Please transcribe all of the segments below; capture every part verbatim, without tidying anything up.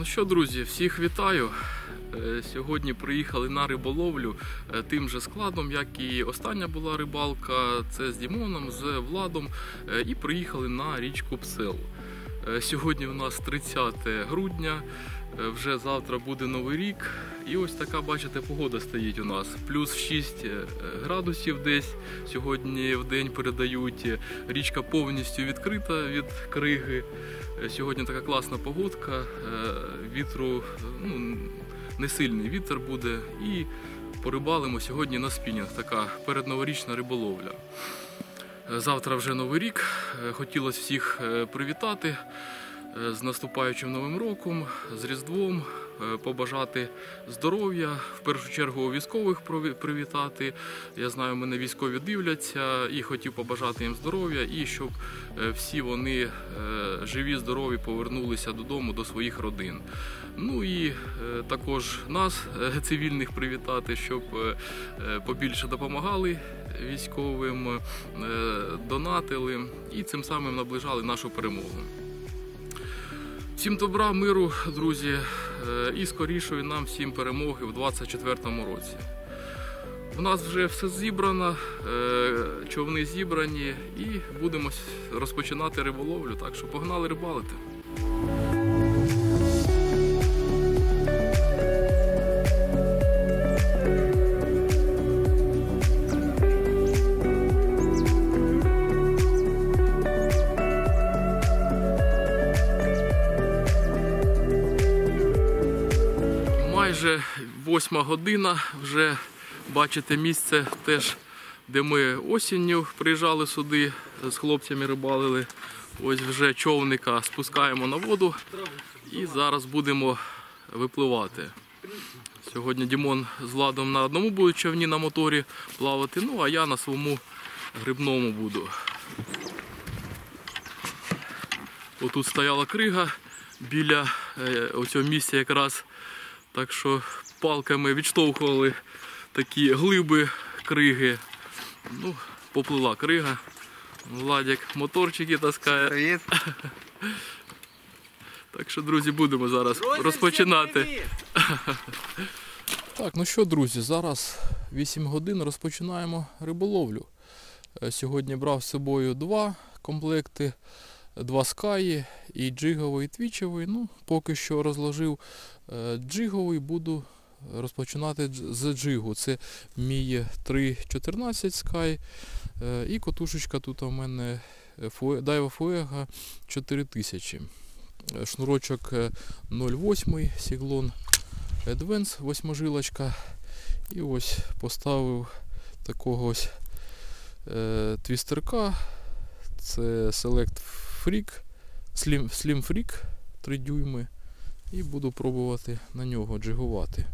Ну що, друзі, всіх вітаю. Сьогодні приїхали на риболовлю тим же складом, як і остання була рибалка. Це з Дімоном, з Владом. І приїхали на річку Псел. Сьогодні у нас тридцяте грудня, вже завтра буде Новий рік. І ось така, бачите, погода стоїть у нас. Плюс шість градусів десь сьогодні в день передають. Річка повністю відкрита від криги. Сьогодні така класна погодка, вітру, ну, не сильний вітер буде, і порибалимо сьогодні на спінінг, така передноворічна риболовля. Завтра вже Новий рік, хотілося всіх привітати з наступаючим Новим роком, з Різдвом, побажати здоров'я, в першу чергу військових привітати. Я знаю, мене військові дивляться, і хотів побажати їм здоров'я, і щоб всі вони живі, здорові повернулися додому, до своїх родин. Ну і також нас, цивільних, привітати, щоб побільше допомагали військовим, донатили і цим самим наближали нашу перемогу. Всім добра, миру, друзі, і скорішої нам всім перемоги в двадцять четвертому році. У нас вже все зібрано, човни зібрані, і будемо розпочинати риболовлю, так що погнали рибалити. Майже восьма година, вже бачите місце теж, де ми осінню приїжджали сюди, з хлопцями рибалили. Ось вже човника спускаємо на воду і зараз будемо випливати. Сьогодні Дімон з Владом на одному будуть човні на моторі плавати, ну а я на своєму грибному буду. Отут стояла крига біля оцього місця якраз. Так що палками відштовхували такі глиби криги. Ну, поплила крига. Владик моторчики таскає. Привіт. Так що, друзі, будемо зараз друзі, розпочинати. Так, ну що, друзі, зараз вісім годин, розпочинаємо риболовлю. Сьогодні брав з собою два комплекти. Два скаї, і джиговий, і твічевий. Ну, поки що розложив джиговий, буду розпочинати з джигу. Це мій три чотирнадцять скай, і котушечка тут у мене Daiwa Fuego чотири тисячі. Шнурочок нуль вісім, Сіглон Advance, восьмижилочка. І ось поставив такого ось е, твістерка. Це Select Freak, Slim, Slim Freak три дюйми, і буду пробувати на нього джигувати.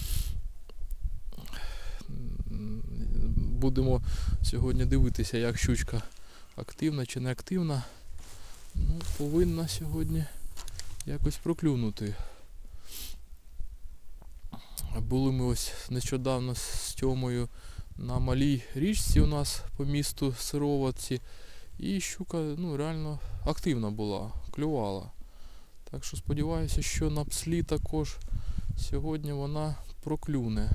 Будемо сьогодні дивитися, як щучка активна чи не активна. Ну, повинна сьогодні якось проклюнути. Були ми ось нещодавно з Тьомою на малій річці у нас по місту Сироватці. І щука, ну, реально активна була, клювала. Так що сподіваюся, що на пслі також сьогодні вона проклюне.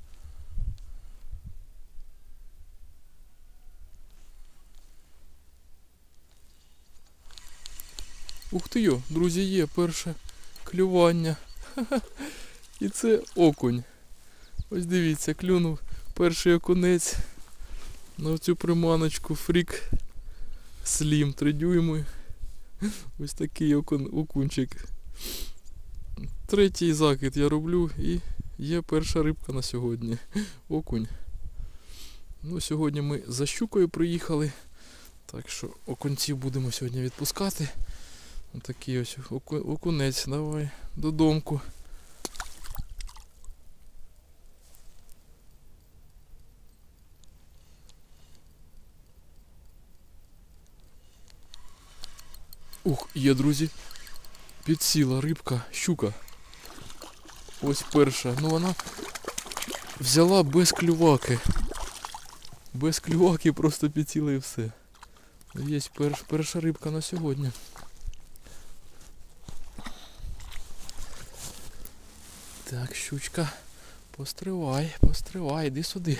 Ух ти йо, друзі, є перше клювання. І це окунь. Ось дивіться, клюнув перший окунець на цю приманочку Freak Slim три дюйми. Ось такий окун, окунчик. Третій закид я роблю, і є перша рибка на сьогодні. Окунь. Ну, сьогодні ми за щукою приїхали. Так що окунців будемо сьогодні відпускати. Ось такий ось оку, окунець. Давай додомку. Ух, є, друзі, підсіла рибка, щука. Ось перша. Ну вона взяла без клюваки. Без клюваки просто підсіла і все. Є перш, перша рибка на сьогодні. Так, щучка, постривай, постривай, іди сюди.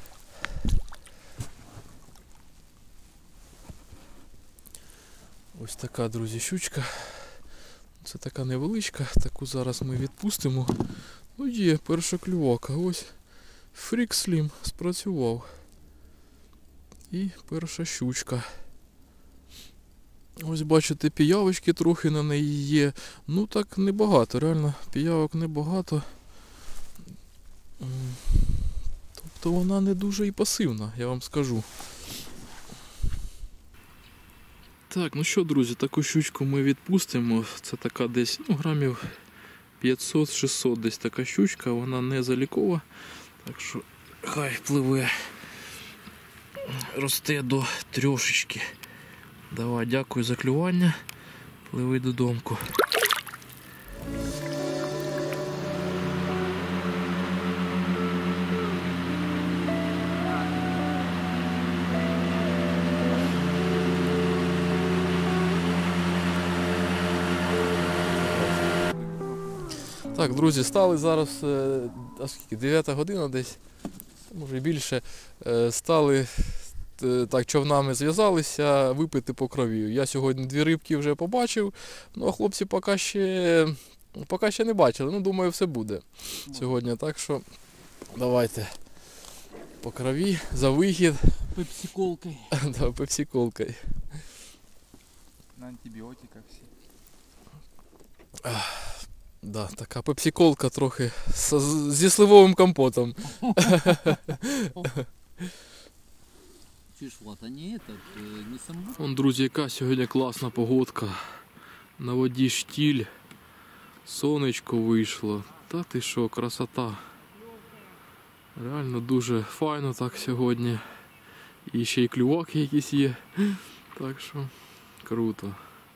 Ось така, друзі, щучка. Це така невеличка, таку зараз ми відпустимо. Ну є, перша клювака, ось Freak Slim спрацював. І перша щучка. Ось бачите, піявочки трохи на неї є. Ну так небагато, реально, піявок небагато. Тобто вона не дуже і пасивна, я вам скажу. Так, ну що, друзі, таку щучку ми відпустимо. Це така десь, ну, грамів п'ятсот-шістсот десь така щучка, вона не залікова. Так що хай пливе, росте до трьошечки. Давай, дякую за клювання. Пливи додомку. Так, друзі, стали зараз, а скільки, дев'ята година десь, може і більше, стали, так, човнами зв'язалися, випити по крові. Я сьогодні дві рибки вже побачив, ну а хлопці поки ще, поки ще не бачили, ну думаю все буде сьогодні, так що давайте по крові, за вихід. Пепсиколкой. Да, пепсиколкой. На антибіотиках всі. Да, така пепсиколка трохи з, зі сливовим компотом. Чуєш, Влад, а не этот, не самбук? Вон, друзі, яка сьогодні класна погодка. На воді штіль, сонечко вийшло. Та ти що, красота. Реально дуже файно так сьогодні. І ще й клюваки якісь є. Так що круто.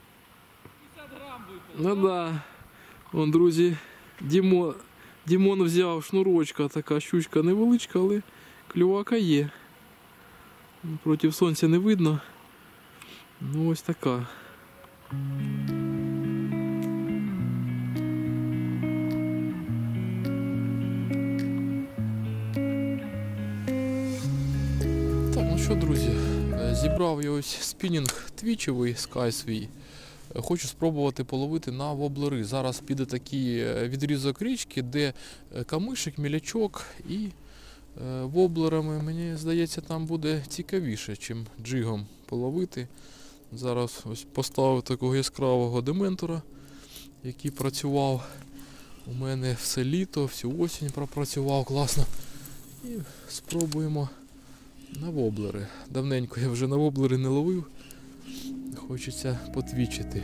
Ну да. Вон, друзі, Дімо, Дімон взяв шнурочка, така щучка невеличка, але клювака є. Проти сонця не видно. Ну ось така. Так, ну що, друзі, зібрав я ось спінінг твічевий Sky свій. Хочу спробувати половити на воблери. Зараз піде такий відрізок річки, де камишик, мілячок і воблерами, мені здається, там буде цікавіше, чим джигом половити. Зараз ось поставив такого яскравого дементора, який працював у мене все літо, всю осінь пропрацював класно. І спробуємо на воблери. Давненько я вже на воблери не ловив. Хочеться потвічити.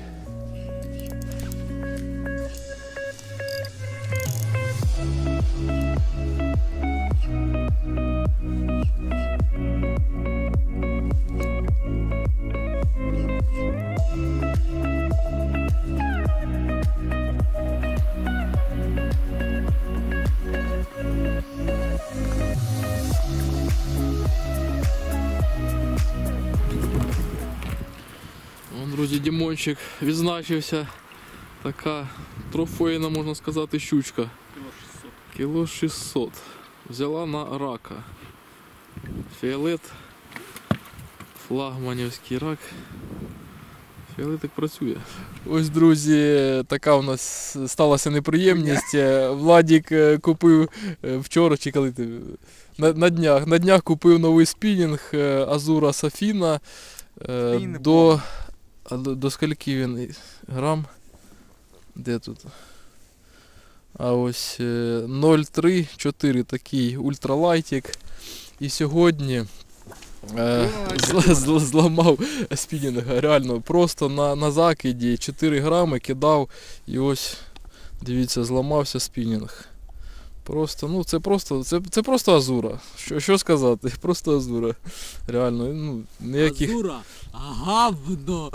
Друзі, Дімончик відзначився. Така трофейна, можна сказати, щучка. Кіло шістсот. Взяла на рака. Фіолет. Флагманівський рак. Фіолетик працює. Ось, друзі, така у нас сталася неприємність. Владик купив вчора, чи коли ти, на, на днях, на днях купив новий спінінг Азура Софіна. До... А до, до скільки він грам? Де тут? А ось нуль три чотири такий ультралайтик. І сьогодні е, зл, зл, зламав спінінга. Реально, просто на, на закиді чотири грами кидав і ось, дивіться, зламався спінінг. Просто, ну це просто, це, це просто Азура. Що, що сказати? Просто Азура. Реально, ну, ніяких... Азура? Гавно!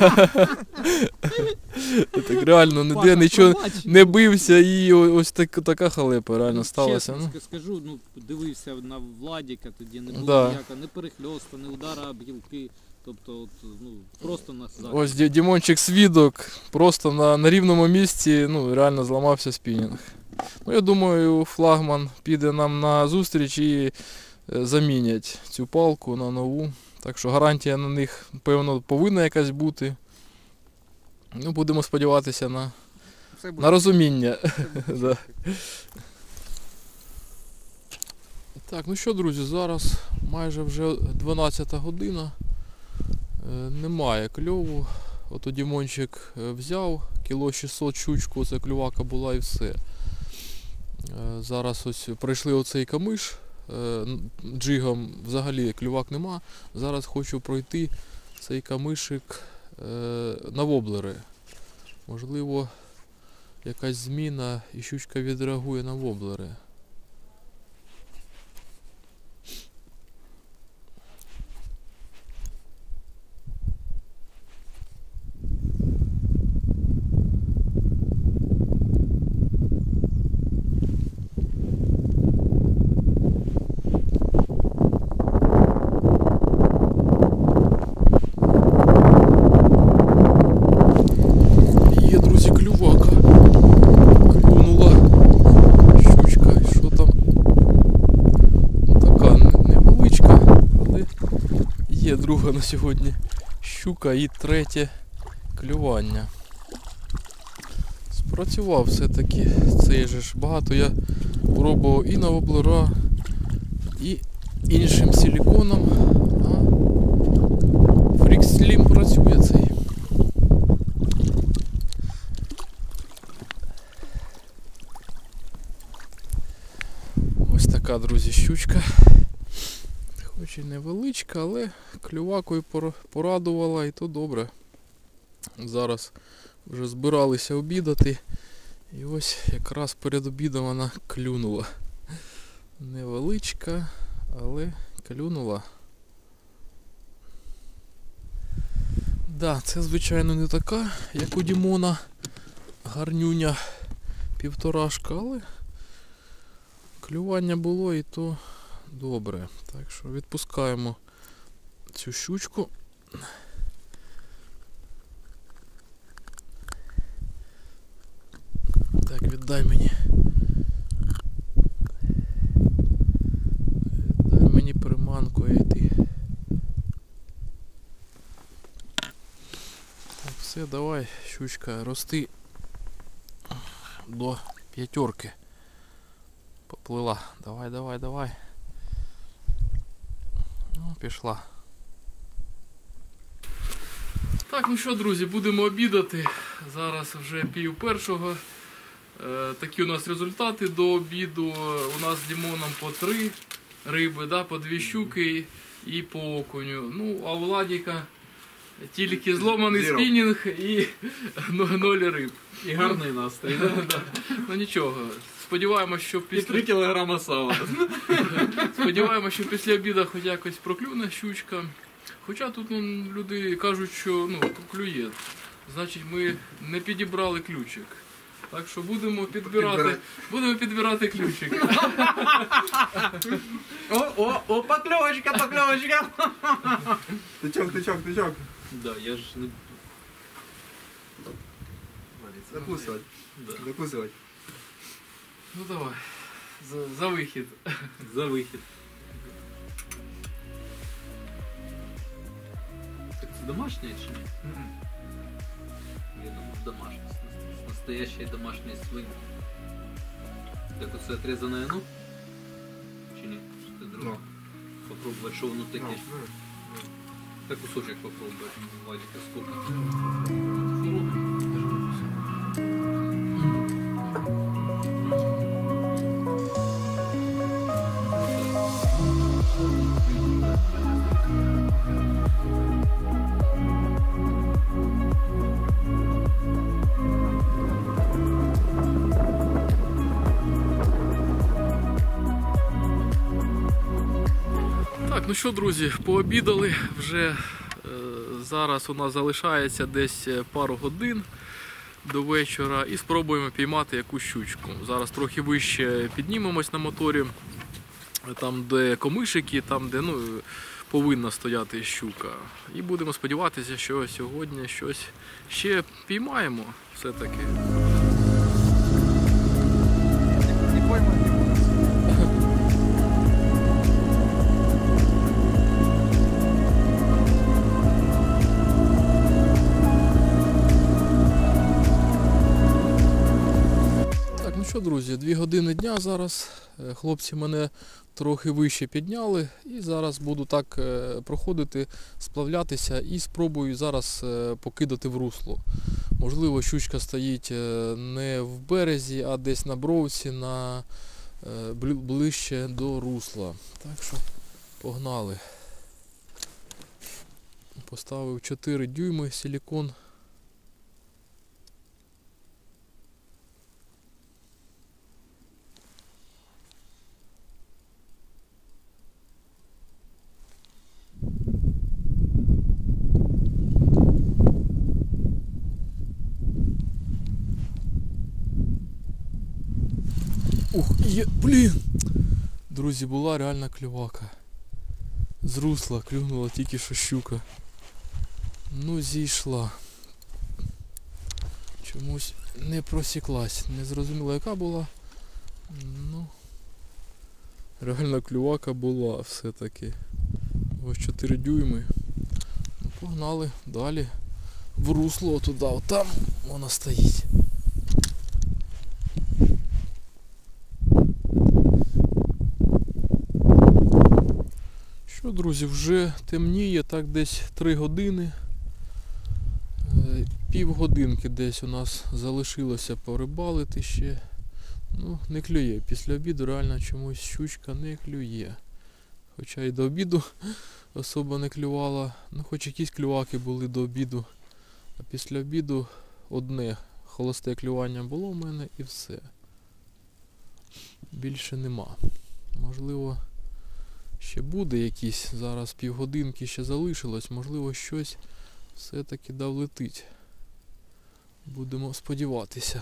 Так реально, ніде нічого не бився і ось так, така халепа реально сталася. Чесно Ну. скажу, ну, дивився на Владіка, тоді не було Да. ніяка, не перехльоста, не удара об гілки. Тобто, от, ну, просто на захист. Ось Ді- Дімончик свідок, просто на, на рівному місці, ну, реально зламався спінінг. Ну, я думаю, флагман піде нам на зустріч і е, замінять цю палку на нову. Так що гарантія на них, певно, повинна якась бути. Ну, будемо сподіватися на, Все буде. на розуміння. Все буде Да. чітко. Так, ну що, друзі, зараз майже вже дванадцята година. Е, Немає кльову. От Дімончик е, взяв, кіло шістсот щучку, це клювака була і все. Е, Зараз ось пройшли оцей камиш. е, н- Джигом взагалі клювак нема. Зараз хочу пройти цей камишик е, на воблери. Можливо, якась зміна і щучка відреагує на воблери. Є, друзі, клювака. Клюнула щучка. І що там? Ну, така не- невеличка, але є друга на сьогодні щука і третє клювання. Спрацював все-таки цей же ж. Багато я пробував і на воблера, і іншим силіконом. А Freak Slim працює цей. Ось така, друзі, щучка. Хоч і невеличка, але клювакою пор- порадувала, і то добре. Зараз вже збиралися обідати. І ось якраз перед обідом вона клюнула. Невеличка, але клюнула. Да, це, звичайно, не така, як у Дімона. Гарнюня півторашка, але клювання було і то добре. Так що відпускаємо цю щучку. Так, віддай мені. Віддай мені приманку, йти. Так, все, давай, щучка, рости до п'ятерки. Поплила. Давай, давай, давай. Ну, пішла. Так, ну що, друзі, будемо обідати. Зараз вже пів першого. Е, такі у нас результати до обіду. У нас з Дімоном по три риби, да, по дві щуки і по окуню. Ну, а у Владіка тільки зломаний Зіро. спінінг і но- ноль риб. І гарний настрій. Да. Ну нічого. Сподіваємось, що І після... три кілограма сала. Сподіваємося, що після обіду хоч якось проклюне щучка. Хоча тут ну, люди кажуть, що ну, клює. Значить, ми не підібрали ключик. Так що будемо підбирати, Підбирай. будемо підбирати ключик. О, о, о, покльовочка, покльовочка. Тичок, тичок, тичок. Да, я ж не... Закусывать. Да. Закусывать. Ну давай, за, за вихід. За вихід. Так це домашня чи ні? Я думаю, домашня. Настоящая домашняя свинья. Так оце отрезанное, ну? Чи ні? Чи це друге? Ну. Попробувати, що воно таке. Ну, Так кусочек попробувати. Владика, сколько? Так, ну що, друзі, пообідали вже. Е, зараз у нас залишається десь пару годин до вечора і спробуємо піймати якусь щучку. Зараз трохи вище піднімемось на моторі, там де комишики, там де ну, повинна стояти щука. І будемо сподіватися, що сьогодні щось ще піймаємо все-таки. що, друзі, дві години дня зараз. Е, Хлопці мене трохи вище підняли і зараз буду так е, проходити, сплавлятися і спробую зараз е, покидати в русло. Можливо, щучка стоїть е, не в березі, а десь на бровці, на, е, бли- ближче до русла. Так що погнали. Поставив чотири дюйми силікон. Ух, є, блін! Друзі, була реальна клювака. З русла клюнула тільки що щука. Ну, зійшла. Чомусь не просіклась. Не зрозуміло, яка була. Ну, реальна клювака була все-таки. Ось чотири дюйми. Ну, погнали далі. В русло туди, там вона стоїть. Що, друзі, вже темніє, так десь три години. Півгодинки десь у нас залишилося порибалити ще. Ну, не клює. Після обіду реально чомусь щучка не клює. Хоча і до обіду особо не клювала. Ну, хоч якісь клюваки були до обіду. А після обіду одне холосте клювання було в мене і все. Більше нема. Можливо, ще буде якісь. Зараз півгодинки ще залишилось. Можливо, щось все-таки дав летить. Будемо сподіватися.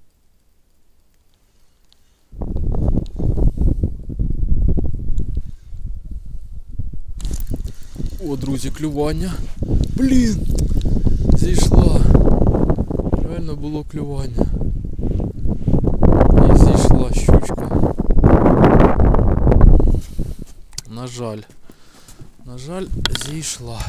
О, друзі, клювання. Блін! Зійшла. Реально було клювання. І зійшла щучка. На жаль. На жаль, зійшла.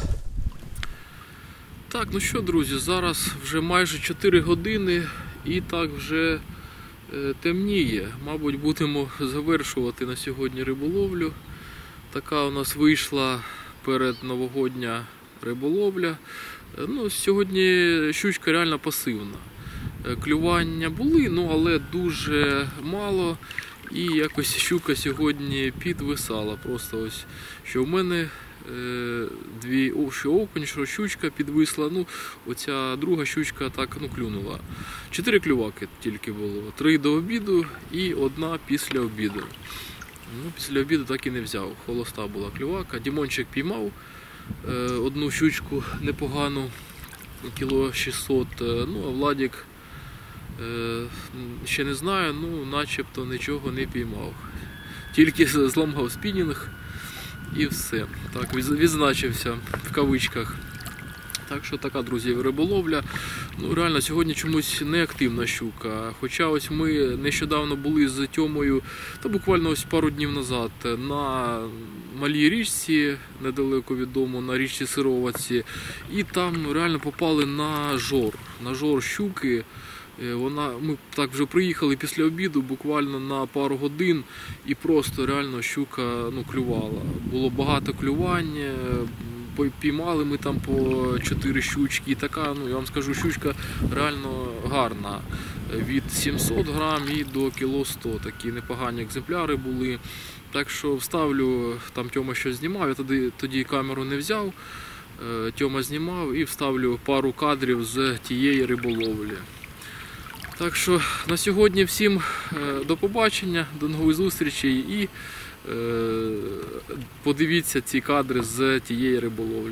Так, ну що, друзі, зараз вже майже чотири години і так вже е, темніє. Мабуть, будемо завершувати на сьогодні риболовлю. Така у нас вийшла передновогодня риболовля. Е, ну, сьогодні щучка реально пасивна. Е, клювання були, ну, але дуже мало. І якось щука сьогодні підвисала. Просто ось, що в мене дві, о, що окунь, що щучка підвисла, ну, оця друга щучка так, ну, клюнула. Чотири клюваки тільки було, три до обіду і одна після обіду. Ну, після обіду так і не взяв, холоста була клювака. Дімончик піймав е, одну щучку непогану, кіло шістсот, ну, а Владик е, ще не знаю, ну, начебто нічого не піймав. Тільки зламав спінінг. І все. Так, відзначився в кавичках. Так що така, друзі, риболовля. Ну, реально, сьогодні чомусь не активна щука. Хоча ось ми нещодавно були з Тьомою, та буквально ось пару днів назад, на малій річці, недалеко від дому, на річці Сироватці. І там реально попали на жор, на жор щуки. Вона, ми так вже приїхали після обіду, буквально на пару годин, і просто реально щука, ну, клювала. Було багато клювань, піймали ми там по чотири щучки. І така, ну, я вам скажу, щучка реально гарна. Від сімсот грам і до кіло сто. Такі непогані екземпляри були. Так що вставлю, там Тьома щось знімав, я тоді, тоді камеру не взяв. Тьома знімав і вставлю пару кадрів з тієї риболовлі. Так що на сьогодні всім до побачення, до нових зустрічей і е, подивіться ці кадри з тієї риболовлі.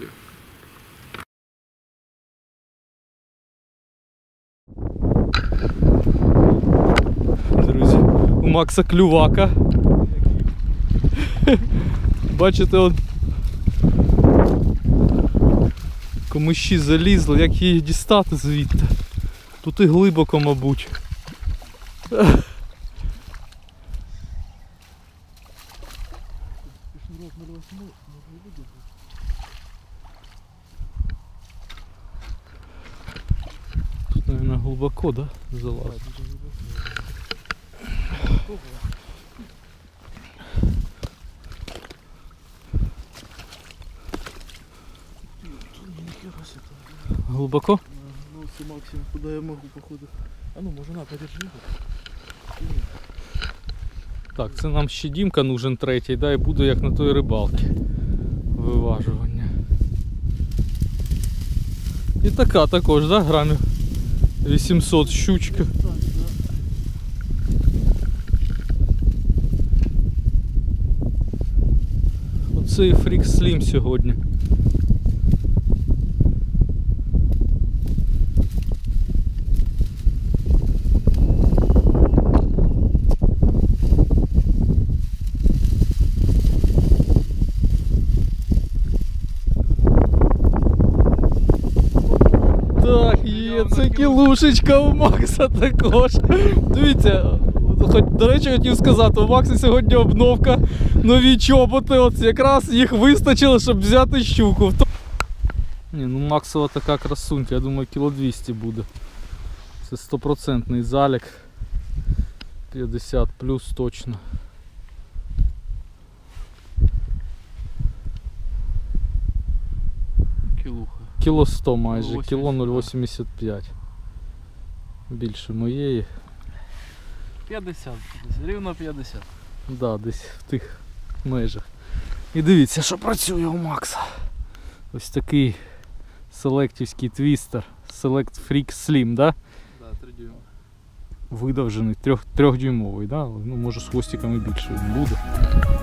Друзі, у Макса клювака. Бачите, он комиші залізли, як її дістати звідти. Тут і глибоко, мабуть. Тут, мабуть, глибоко, да? Залазить. Глубоко? Ну, это максимум, куда я могу, походу. А ну, может, на, подержи. Так, це нам ще Дімка нужен третій, да, і буду як на той рибалці. Виважування. І така також, да, грамів вісімсот щучка. Так, да. Оце і Freak Slim сьогодні. Так, є, це кілушечка у Макса також. Дивіться, хоч, до речі, хотів сказати, у Макса сьогодні обновка, нові чоботи, от якраз їх вистачило, щоб взяти щуку. Ні, ну Максова така красунька, я думаю, кіло двісті буде. Це стопроцентний залік. п'ятдесят плюс точно. Килуха. Кіло сто майже, нуль кіло нуль вісімдесят вісімдесят п'ять. Більше моєї. п'ятдесят. Рівно п'ятдесят. Да, десь в тих межах. І дивіться, що працює у Макса. Ось такий селектівський твістер. Select Freak Slim, да? Да, три дюйма. Видовжений, трьох, трьохдюймовий, да? Ну, може з хвостиком і більше він буде.